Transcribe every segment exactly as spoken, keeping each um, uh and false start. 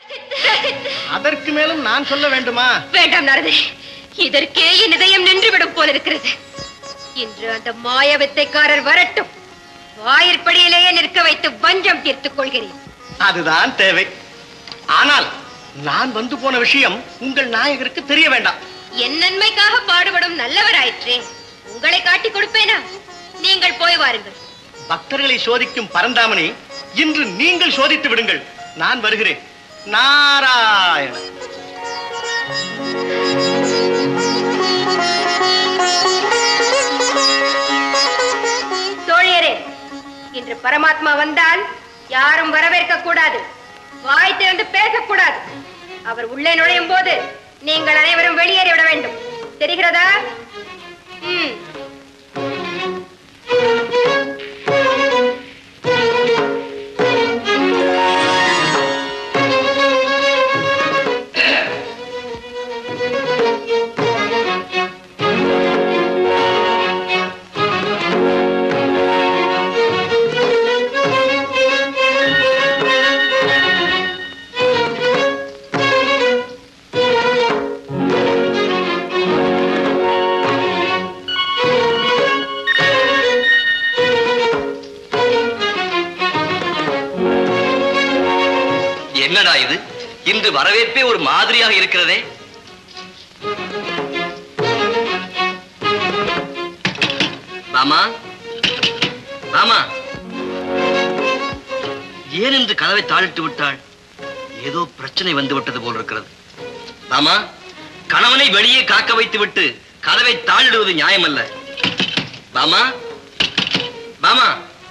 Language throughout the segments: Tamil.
அதற்கு மேலும் நான் சொல்ல வேண்டுமா? வேண்டாம் நாரதே, இதற்கே என் இதயம் நின்றுவிடும் போல இருக்கிறது. இன்று அந்த மாய வித்தைக்காரர் வரட்டும், வாயிற்படியிலேயே நிற்க வைத்து வஞ்சம் தீர்த்துக் கொள்கிறேன். அதுதான் தேவை. ஆனால் நான் வந்து போன விஷயம் உங்கள் நாயகருக்கு தெரிய வேண்டாம். என் நன்மைக்காக பாடுபடும் நல்லவராயிற்றே, உங்களை காட்டிக் கொடுப்பேனா? நீங்கள் போய் வாருங்கள். பக்தர்களை சோதிக்கும் பரந்தாமனை இன்று நீங்கள் சோதித்து விடுங்கள். நான் வருகிறேன். நாராயண. தோழியரே, இன்று பரமாத்மா வந்தால் யாரும் வரவேற்க கூடாது, வாய் திறந்து பேசக்கூடாது. அவர் உள்ளே நுழையும் போது நீங்கள் அனைவரும் வெளியேறி விட வேண்டும். தெரிகிறதா? ம். இன்று வரவேற்பே ஒரு மாதிரியாக இருக்கிறதே. மாமா, மாமா, ஏன் என்று கதவை தாளிட்டு விட்டாள்? ஏதோ பிரச்சனை வந்து விட்டது போல் இருக்கிறது. மாமா, கணவனை வெளியே காக்க வைத்து விட்டு கதவை தாளிடுவது நியாயமல்ல. மாமா, மாமா.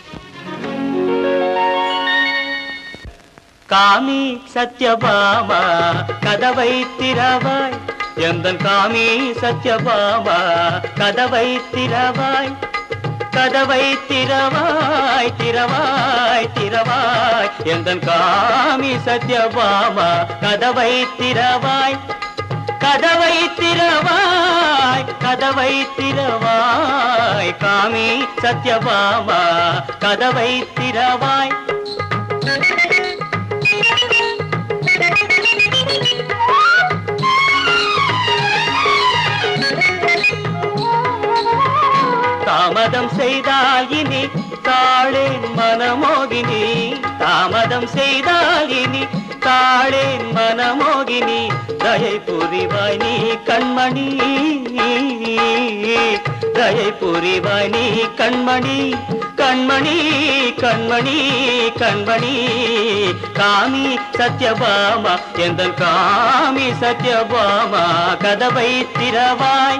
காமி சத்யபாமா கதவை திறவாய், எந்தன் காமி சத்யபாமா கதவை திறவாய், கதவை திறவாய் திறவாய் திறவாய், எந்தன் காமி சத்யபாமா கதவை திறவாய், கதவை திறவாய் கதவை திறவாய், காமி சத்யபாமா கதவை திறவாய். தாமதம் செய்தால் இனி தாளேன் மனமோகினி, தாமதம் செய்தால் இனி தாளேன் மனமோகினி, தயை புரிவாய் நீ கண்மணி, தயை புரிவாய் நீ கண்மணி, கண்மணி கண்மணி கண்மணி, காமி சத்யபாமா எந்தன் காமி சத்யபாமா கதவை திறவாய்.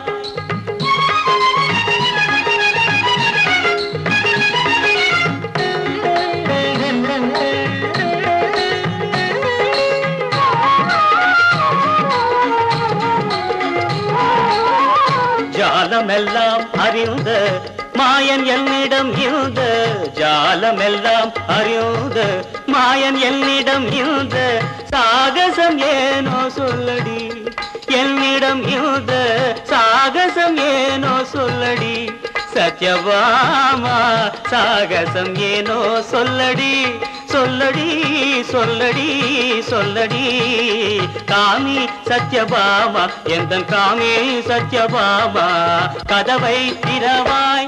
ஜாலமெல்லாம் அறிந்த மாயன் என்னிடம் இருந்த, ஜாலமெல்லாம் அறிந்த மாயன் என்னிடம் இருந்த, சாகசம் ஏனோ சொல்லடி, என்னிடம் இருந்த சாகசம் ஏனோ சொல்லடி, சத்யபாமா சாகசம் ஏனோ சொல்லடி, சொல்லடி சொல்லடி சொல்லடி, காமி சத்யபாமா எந்தன் காமி சத்யபாமா கதவை திறவாய்.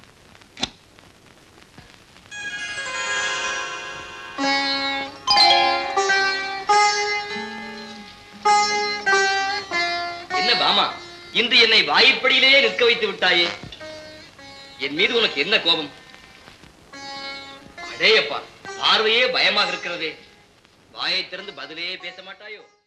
என்ன பாமா, இன்று என்னை வாயிற்படியிலேயே நிற்க வைத்து விட்டாயே, என் மீது உனக்கு என்ன கோபம்? அடேயப்பா, பார்வையே பயமாக இருக்கிறதே. வாயை திறந்து பதிலே பேச மாட்டாயோ?